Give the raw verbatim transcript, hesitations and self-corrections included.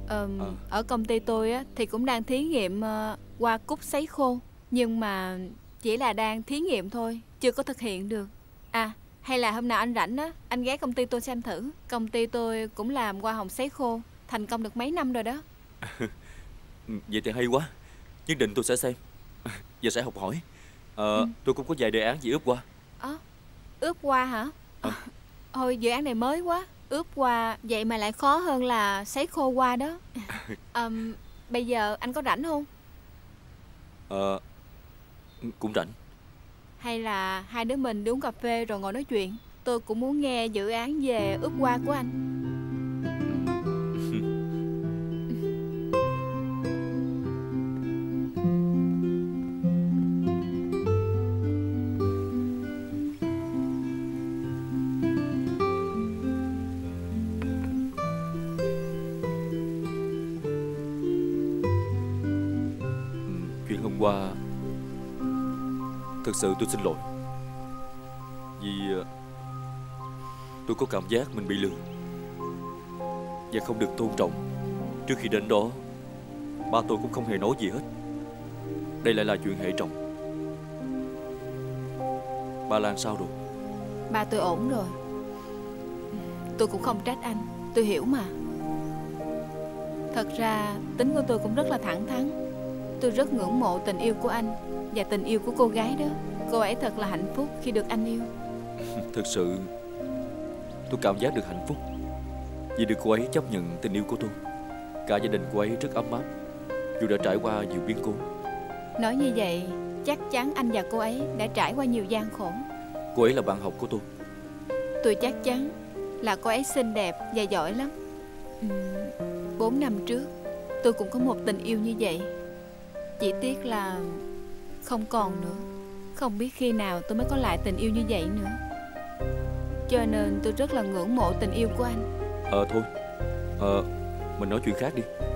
Ờm, à. Ở công ty tôi á thì cũng đang thí nghiệm uh, hoa cúc sấy khô. Nhưng mà chỉ là đang thí nghiệm thôi, chưa có thực hiện được. À, hay là hôm nào anh rảnh á, anh ghé công ty tôi xem thử. Công ty tôi cũng làm hoa hồng sấy khô, thành công được mấy năm rồi đó. Vậy thì hay quá. Nhất định tôi sẽ xem và sẽ học hỏi. Ờ, Ừ. tôi cũng có vài đề án gì ướp qua. À, ướp hoa hả? à. Thôi dự án này mới quá. Ướp hoa vậy mà lại khó hơn là sấy khô hoa đó. à, Bây giờ anh có rảnh không? Ờ, cũng rảnh. Hay là hai đứa mình đi uống cà phê rồi ngồi nói chuyện. Tôi cũng muốn nghe dự án về ướp hoa của anh. Chuyện hôm qua thực sự tôi xin lỗi. Vì tôi có cảm giác mình bị lừa và không được tôn trọng. Trước khi đến đó, ba tôi cũng không hề nói gì hết. Đây lại là chuyện hệ trọng. Ba Lan sao rồi? Ba tôi ổn rồi. Tôi cũng không trách anh, tôi hiểu mà. Thật ra tính của tôi cũng rất là thẳng thắn. Tôi rất ngưỡng mộ tình yêu của anh và tình yêu của cô gái đó. Cô ấy thật là hạnh phúc khi được anh yêu. Thực sự tôi cảm giác được hạnh phúc vì được cô ấy chấp nhận tình yêu của tôi. Cả gia đình cô ấy rất ấm áp dù đã trải qua nhiều biến cố. Nói như vậy chắc chắn anh và cô ấy đã trải qua nhiều gian khổ. Cô ấy là bạn học của tôi. Tôi chắc chắn là cô ấy xinh đẹp và giỏi lắm. Bốn năm trước tôi cũng có một tình yêu như vậy. Chỉ tiếc là không còn nữa. Không biết khi nào tôi mới có lại tình yêu như vậy nữa. Cho nên tôi rất là ngưỡng mộ tình yêu của anh. Ờ thôi, Ờ mình nói chuyện khác đi.